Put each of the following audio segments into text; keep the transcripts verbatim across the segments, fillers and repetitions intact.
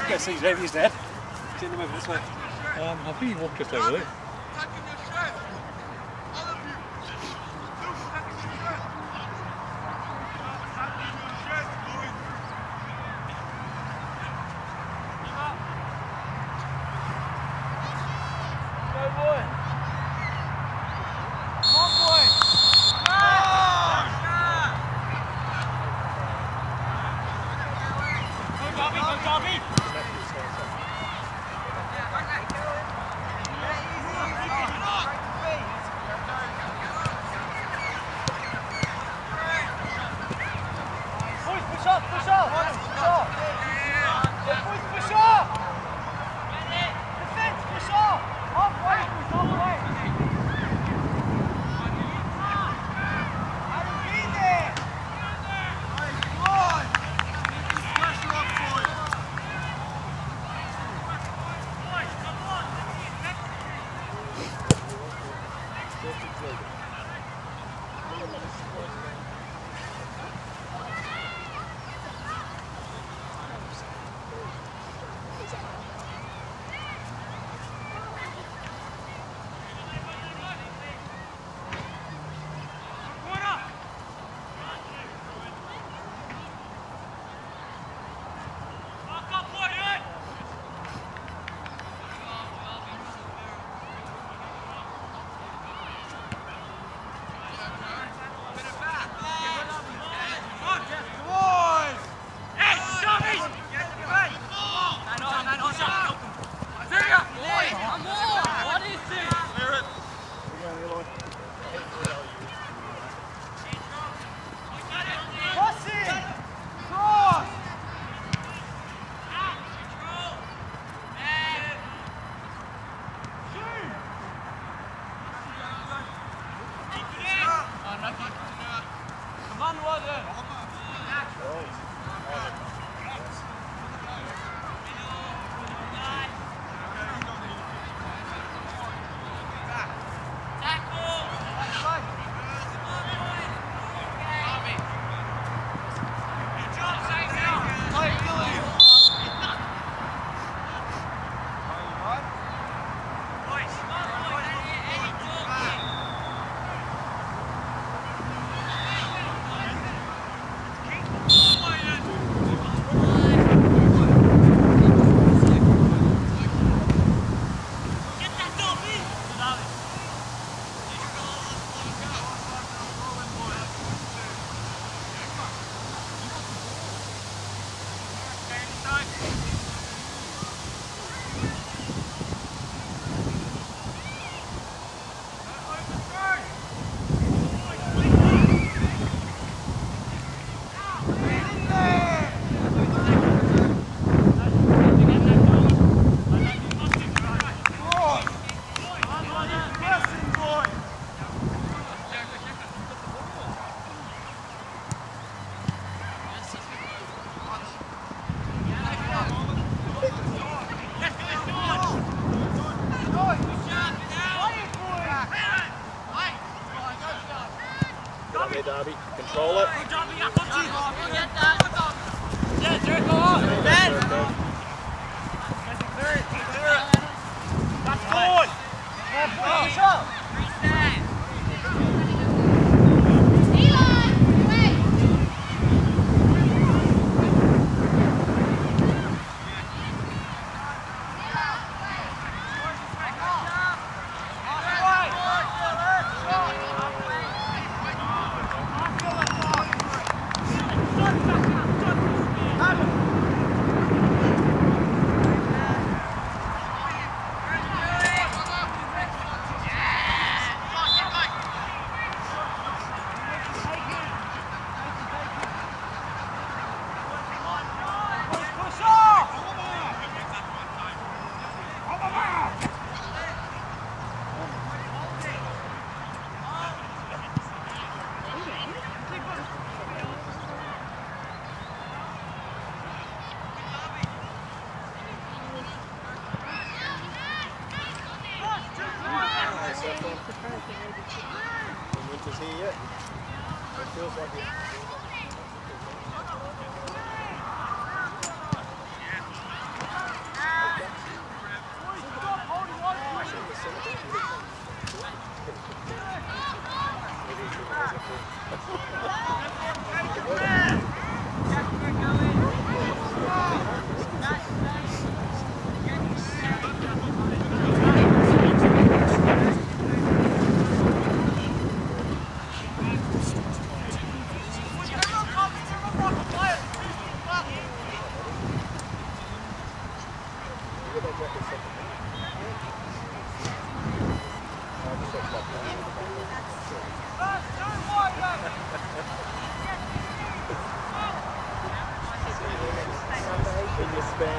Go see Jamie, he's dead. Send him over this way. Um, I think he walked just over there. Derby, control it. Winter's here yet? It feels like it.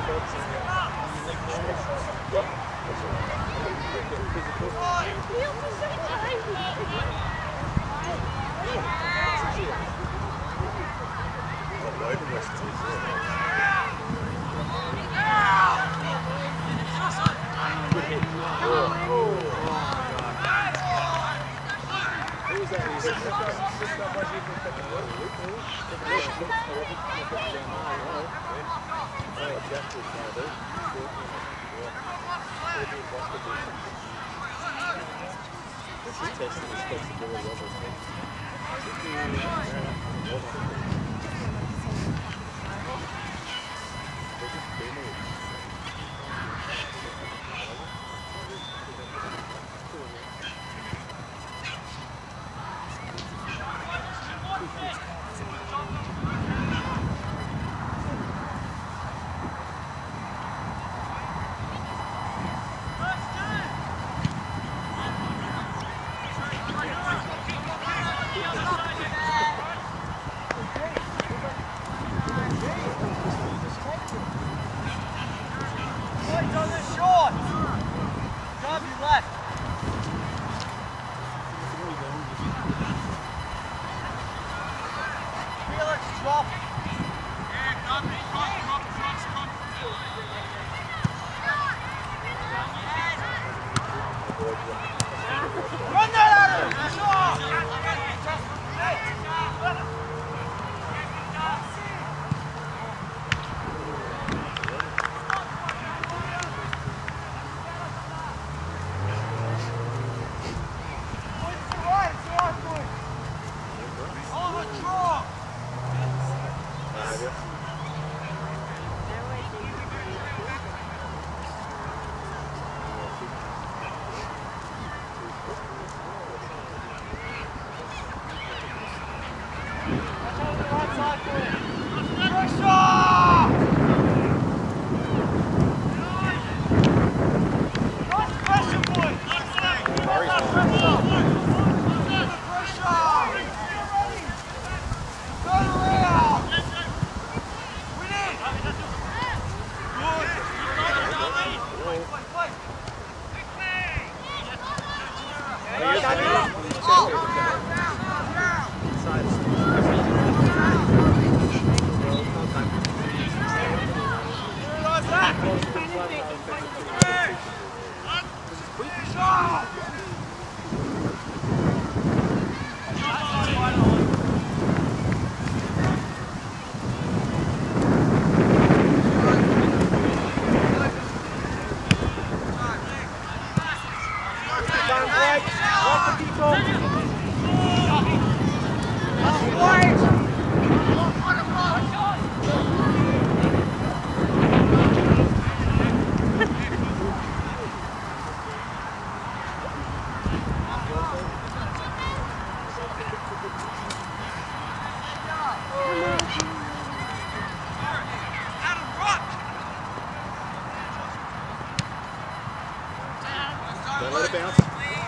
Don't let it bounce.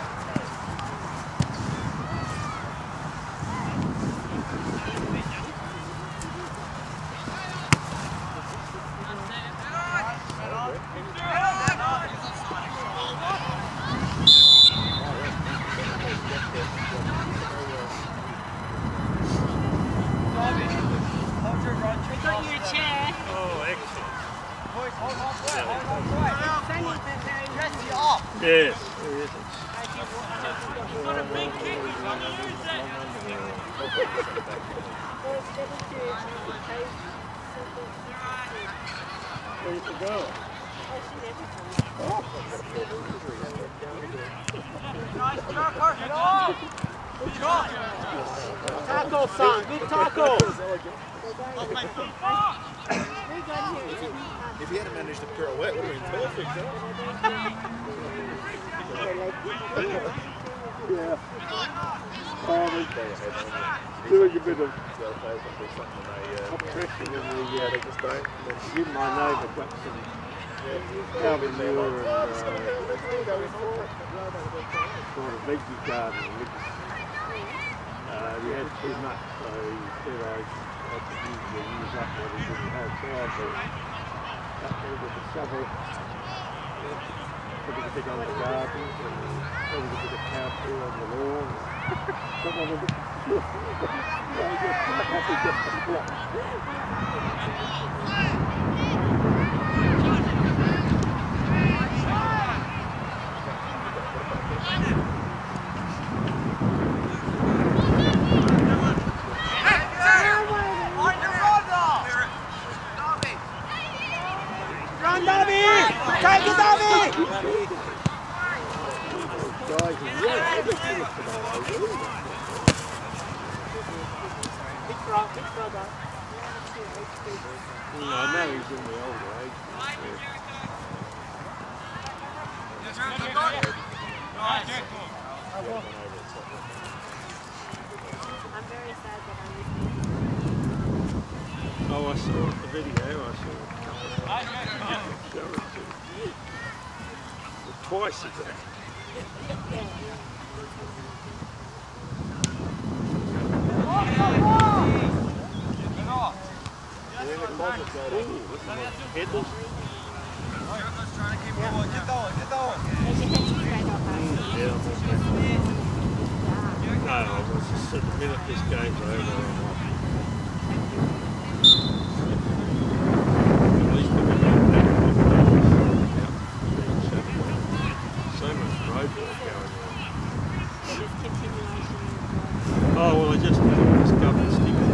Yes. Ready to go. Tackle, son. Good tackle. If he hadn't managed to pirouette, it would have been perfect. Yeah. Um, doing a bit of pressure in the uh, in my neighbour got some Calvin Muir and uh, sort of veggie garden which uh, he had too much, so he said I had to use, use up what he didn't have. So I thought up there with the shovel. Putting a bit on the gardens and putting a bit of cow poo on the lawn. Someone will I just quite happy just to block. Run, Dobby! Take it, Dobby! Guys, he's right. Everything is today. Big brother, big brother. I know he's in the older age. I'm very sad that I'm Oh, I saw the video. I saw a couple of twice ago. No, I was just at the minute this game's over. At least we've got that. So much roadwork going on. Oh, well, I just discovered stickers.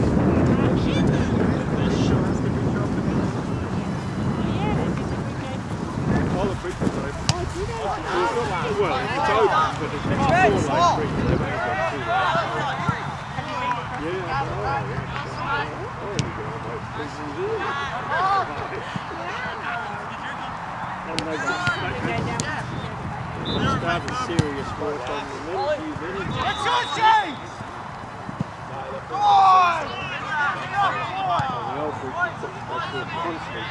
Oh, the bridge is open. Well, it's open, but it's not a four-lane bridge. They've only got two lanes. Yeah, I know. Oh, you go on those bridges here. And they started serious work on the middle few minutes. It's your chance! Go on! On the old bridge, it's a constant.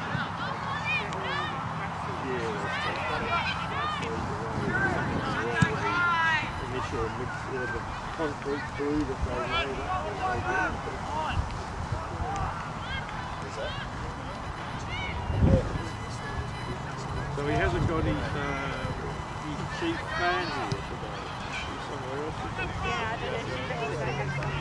Yeah, that's initial mix of the concrete glue that they made up. So he hasn't got his, uh, his chief fan here today. He's somewhere else. Yeah, I don't know if she goes back and forth.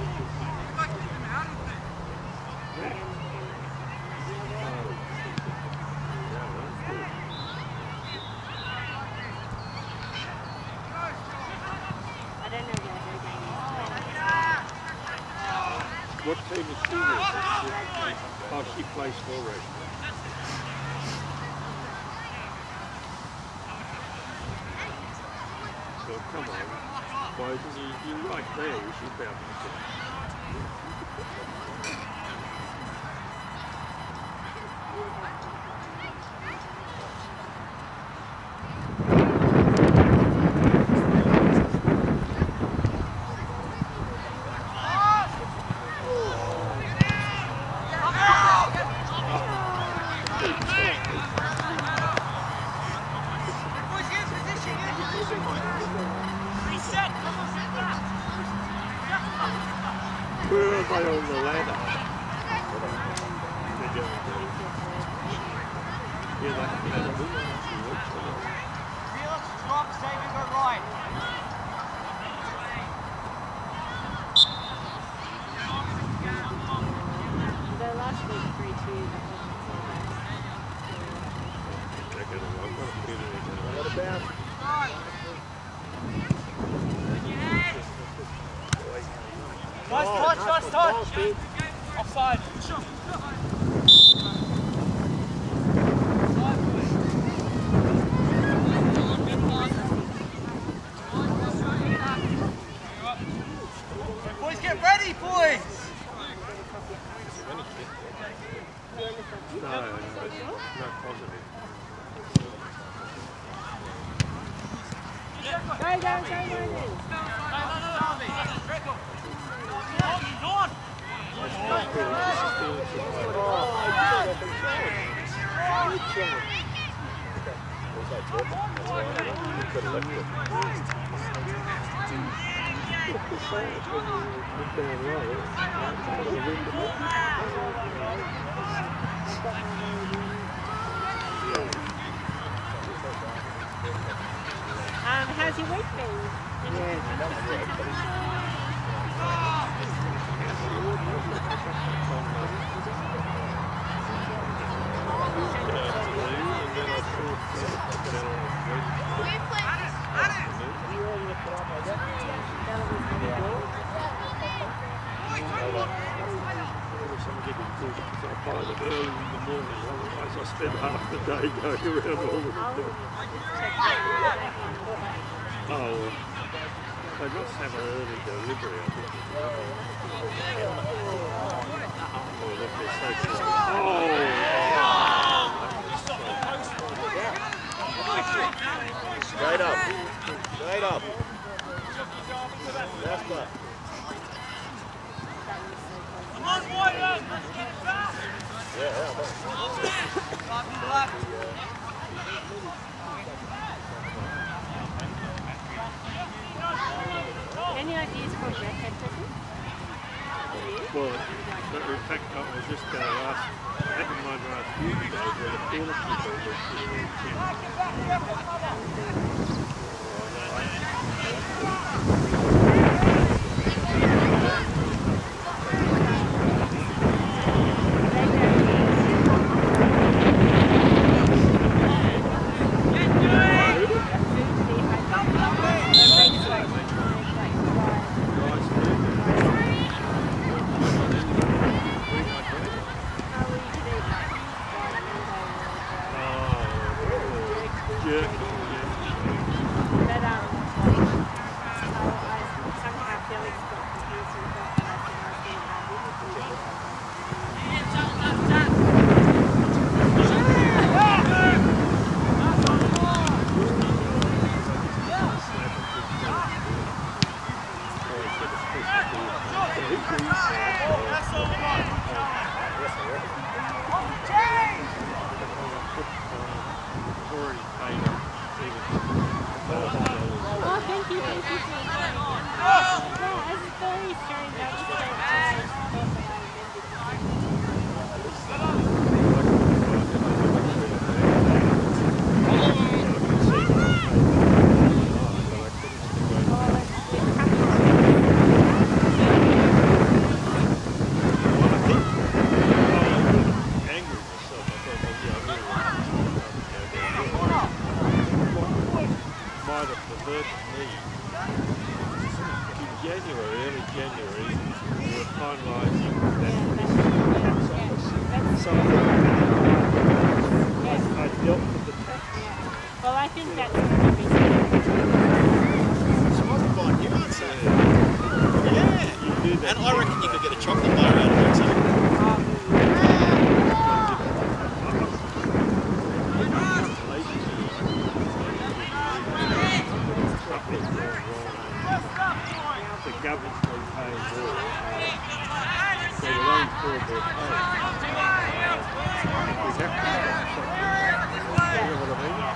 What team is she with? Oh, she plays for Red. So come on, boys, you, you're right there. You should be able to get it. Where are they on the ladder? They're doing good. Yeah, they haven't had a good one. Felix, drop, save and go right. The last week three two. They're going to run. What a bit of it. What about? Nice touch, nice touch. Offside. Boys, get ready, boys. No, no, not positive. Go, go, go, go, go. how's your week been? I find it early in the morning, otherwise I spend half the day going around all of the things. Oh, they must have an early delivery, I think. Oh, look, they're so close. Oh! Straight up. Straight up. Left up. Come on, Boylan! Let's get it back! Yeah, yeah. Any ideas for redhead person? Well, in fact, I was just uh, last, happened one last few days where the field people were And I reckon you could get a chocolate bar out of it too. The government's been paying more. So the loan for their pay. We have to stop something. You know what I mean?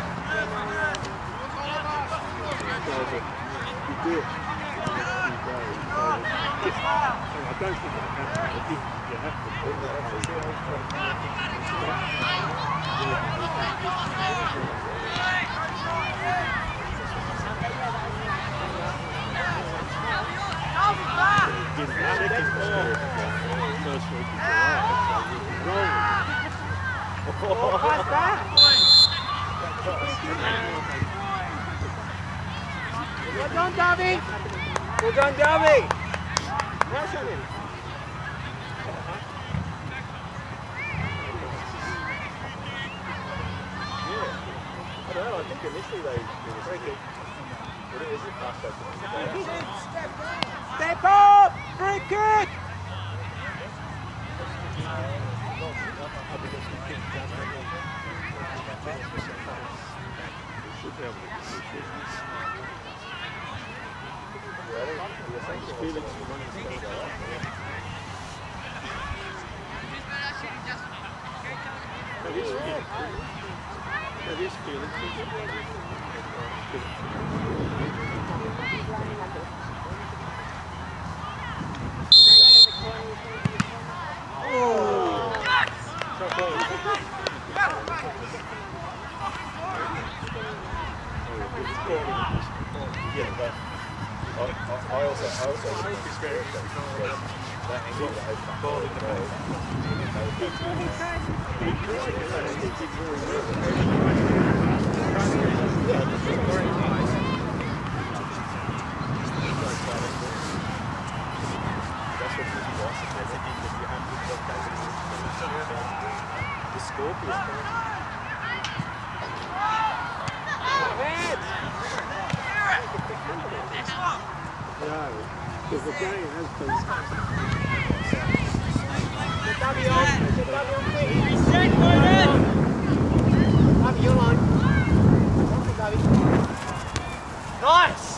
So that you do it. I don't think it happens, but you have to do that. First week of July, so you'll be rolling. What's that? Well done, Darby! Well done, Darby! Well done, him. Yeah. I don't know, I think initially they were very good. But it was a fast open. Step up! Very good! Felix That is Felix. That is Felix. Oh! Yeah, but I, I, I also, I also experienced that. That angle that I ball in the ball. That's what really was. That's it because you have to look at the scorpion. No, because the game has been. Davi on, Davi on quick. Reset, Gordon. Davi, you're on. Welcome, Davi. Nice.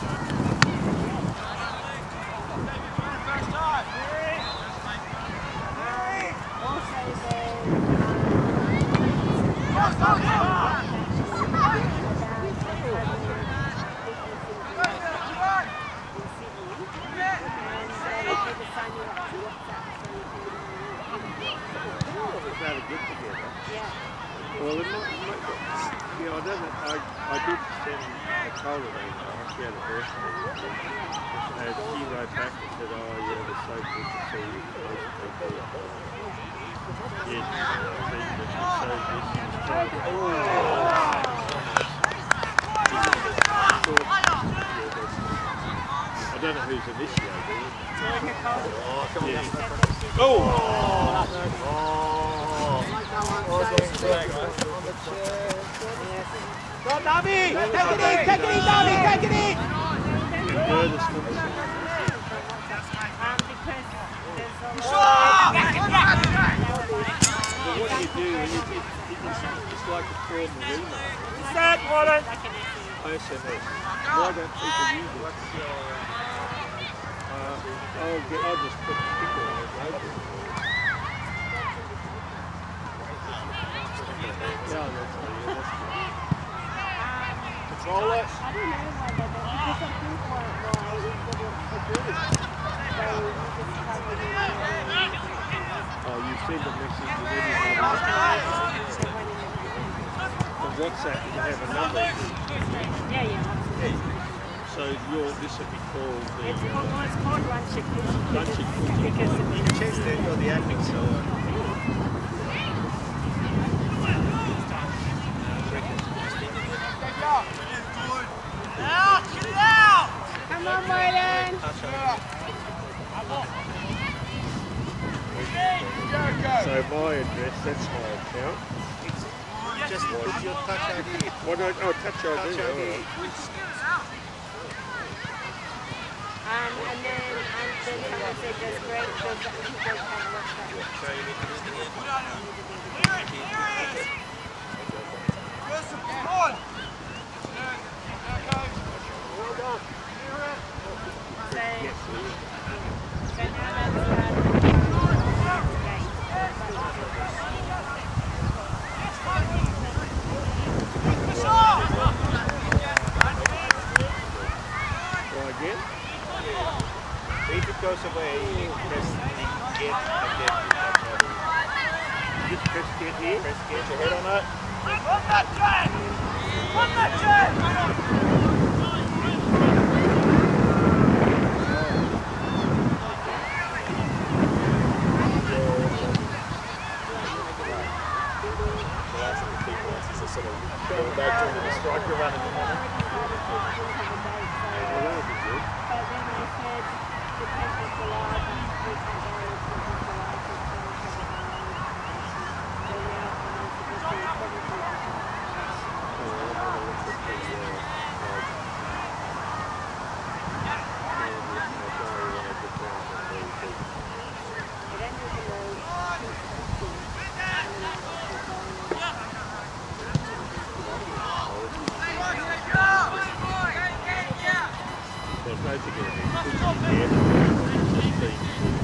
Well, it might, it might, yeah, I don't know, I, I did send Nicole an email, she had a birthday, and she wrote back and said, oh yeah, it was so good to see you, most people. Yes, see that she's so good, she was trying to, I don't know who's initiated it. Oh, come on. Yeah. Oh! Go, Davi! Take it in! Take it in, Davi! Take it in! What do you do when you do, it's like a form of email. Set, Gordon! S M S. Why don't people use it? Uh, I'll, get, I'll just put the sticker on it later. Yeah, that's what it is. Control it. I don't know why they don't, because I think why, why we didn't agree. They just come in and Oh, you send a message and then you have on WhatsApp you have a number. yeah, yeah. So your this would be called the It's uh, called, well, it's called One Chick Cookie. One Chick Because, Cookie. because of You changed it for the admin, so. Out! Get it out! Come on, Martin! So my address, that's my account. Just put your touch I D. What do I, oh, touch I D. Touch I D. Um, and then, and then someone said there's great, there's, he does have WhatsApp. So you need to do it. Clear it! Clear it! Wilson, come on! Well done. So, so now that's uh, Go again? If it goes away, press get again. Just press get here. Press get your head on that. On that track! On that track! The last of the people is a sort of going back to the striker running in there. Well, that would be good. But then I said, the tenth of July, we can't go to the tenth of July, so it's going to have a so now I'm supposed to be probably Well, basically, it's pushing here, just being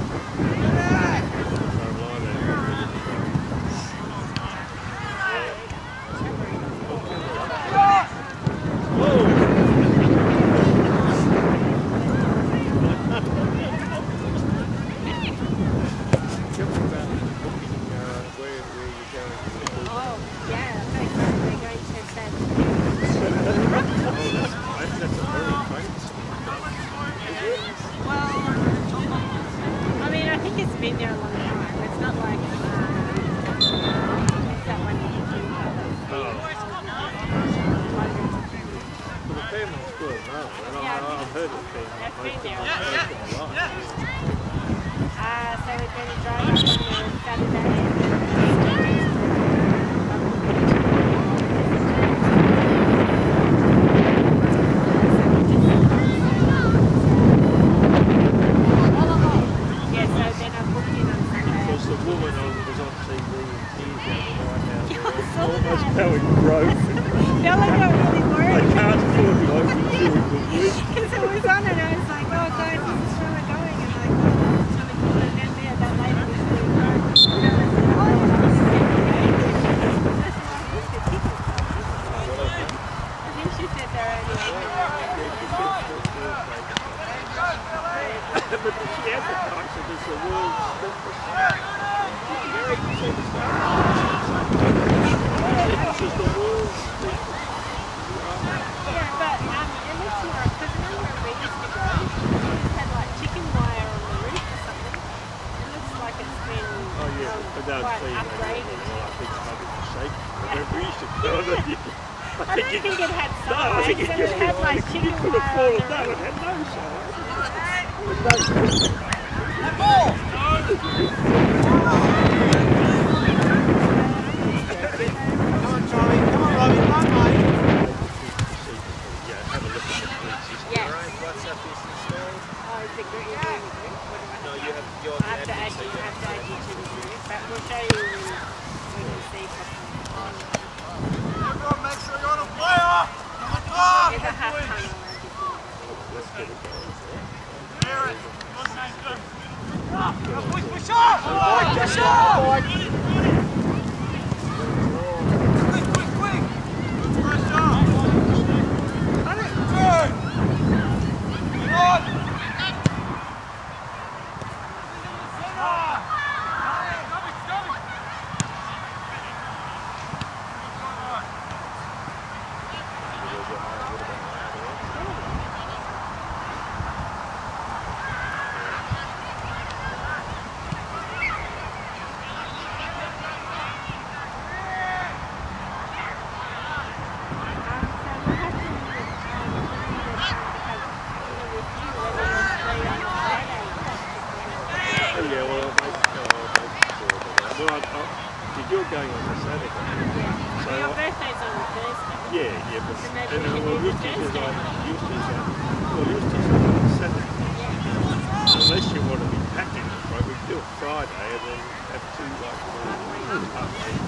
oh, yeah, they're going to Oh, that's, that's a very famous Well, no, and I, I've heard it being That's most been of there. them, most of them a lot. Uh, so we're going to drive up on the Saturday. Yeah, so then I booked in on Sunday. Because the woman on, was on T V in tears out the White House. Yeah, I saw almost that. going broke. Bella got really I worried. can't afford to open the door with the week. Because it was on and I was like, oh guys, this is really going. And like, oh, it's really cool. And then yeah, that lady was really worried. And I said, oh, yeah, this is okay. That's why I booked the ticket. I think she said they're only But she advertised it as the world's strongest star. Very easy to start. This is the world's Yeah, but um, it looks like, because remember where we used to go, it had like chicken wire on the roof or something. It looks like it's been Oh yeah, um, but that was quite clean. upgraded. Well, I think it's probably shaky. Remember we used to go there. I don't think it had No, I think sides, it and just it had like you chicken could have wire on fallen the down. roof. It had no size. There's no Come on, Charlie. Come on, Robbie. Come on, mate. Yeah, have a look at the police system. Yes. WhatsApp is installed. Oh, is it good? Is it good? What do I No, have? you have your I have to add you, I have to add you to the group, but we'll show you when, when we see something. Everyone make sure you're on a player! Come on, top! There's a half tunnel around Let's get it going. Aaron, what's name do? Push, push up! Push up! Quick, quick, quick! Push up! Turn! Get on! Oh yeah, well, I'll make, uh, I'll make sure of that. Well, I, I, you're going on the Saturday. So Your I, birthday's on Thursday. yeah, yeah, but So maybe and, we uh, can well, do the Yusti's is Thursday. on, Yusti's on, well, Yusti's on Saturday. So unless you want to be packing, right, we do it Friday and then have two like little updates.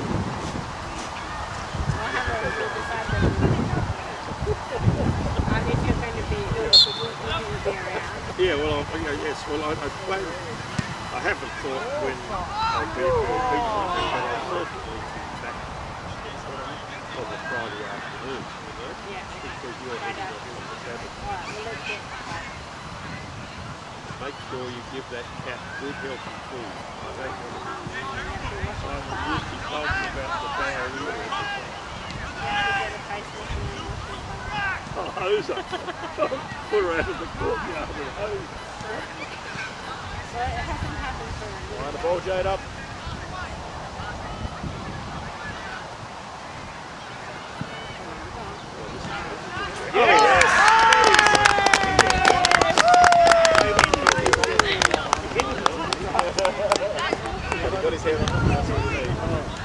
I'll have a we'll decide that we're going to go. Um, if you're going to be, if you're going to be around. Yeah, well, I, yeah, yes, well, I, I plan, I haven't thought when I'll be for a big one, but I'll certainly be back on the Friday afternoon, you know, Yeah. because you're heading off on the Saturday. Alright, well let's get that. Make sure you give that cat good healthy food. I don't want to be, I'm used to talking about the diarrhea. Oh, hose her. Put her out of the courtyard and hose her. Well, it hasn't happened for a year. Line the ball, Jade, up. Got his hair on.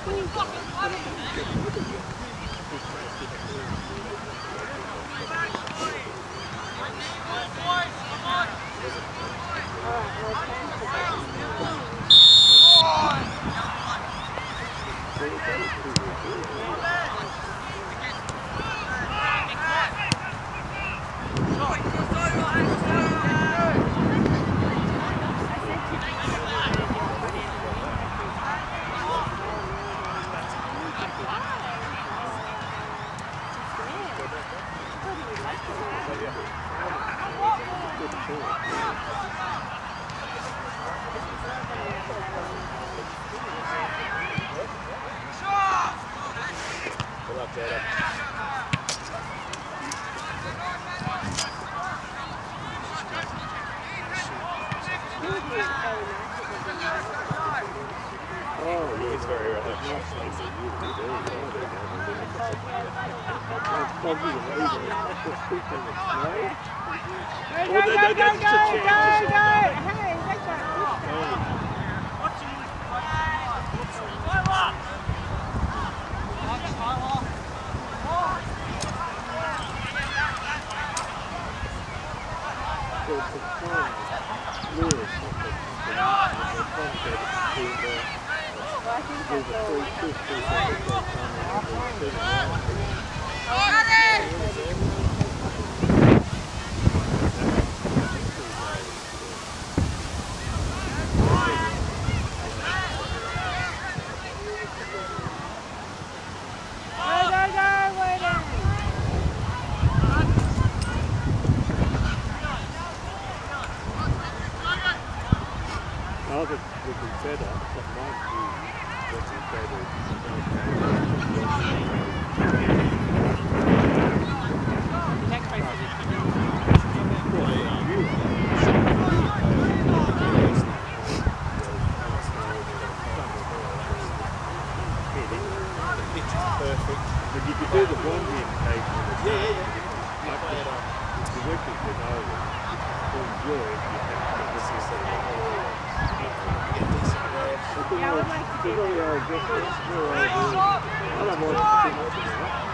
Good luck, Jada. Oh, yeah. He's very relaxed. It's probably the reason it's people in the snow. Go, go, go, go, go, go, go! Hey, that's right. Now that we've been better, that might be what we better. Perfect. But you could do the one indication. Yeah, yeah, yeah. Like the, if the wicket is over, to enjoy it, you have to this is the Yeah, I would like to do very old difference. Very old rules. I don't want to too much of that.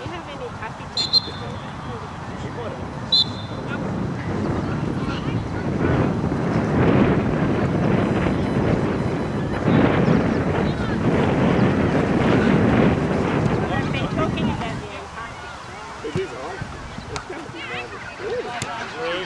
you have any puppy jackets? She might have. I've been talking about the Antarctic. It is hard. It's going to be marvellous. Really?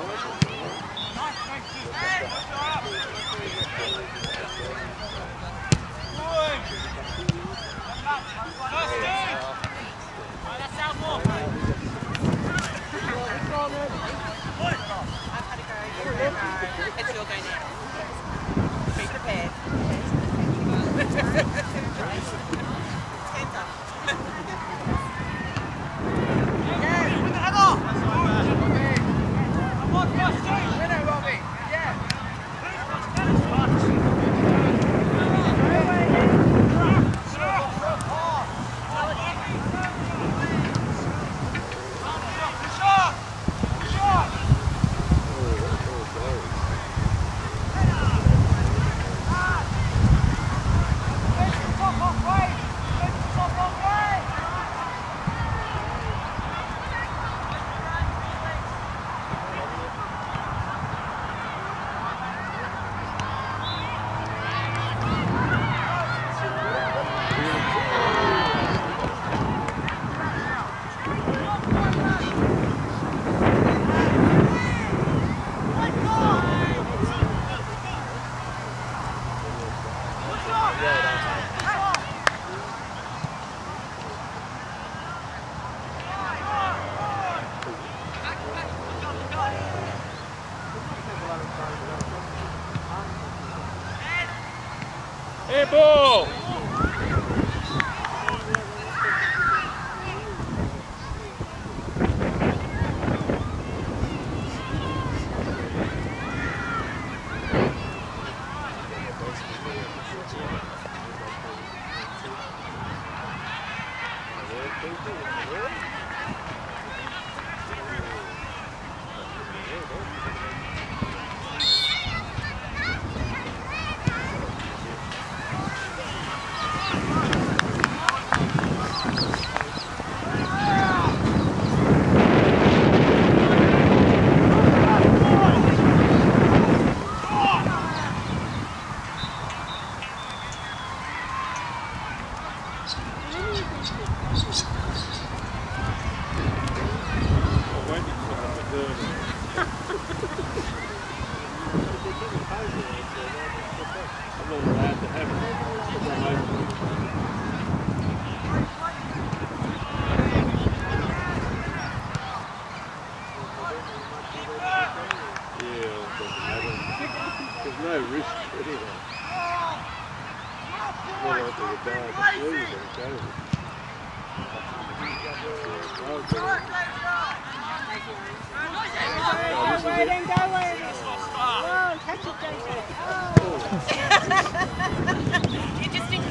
It's your go now. Be prepared. Tender. Hey, ball! There's no risk anyway. Not like they would die of the flu or COVID. Whoa, catch it, J J. Oh. You just didn't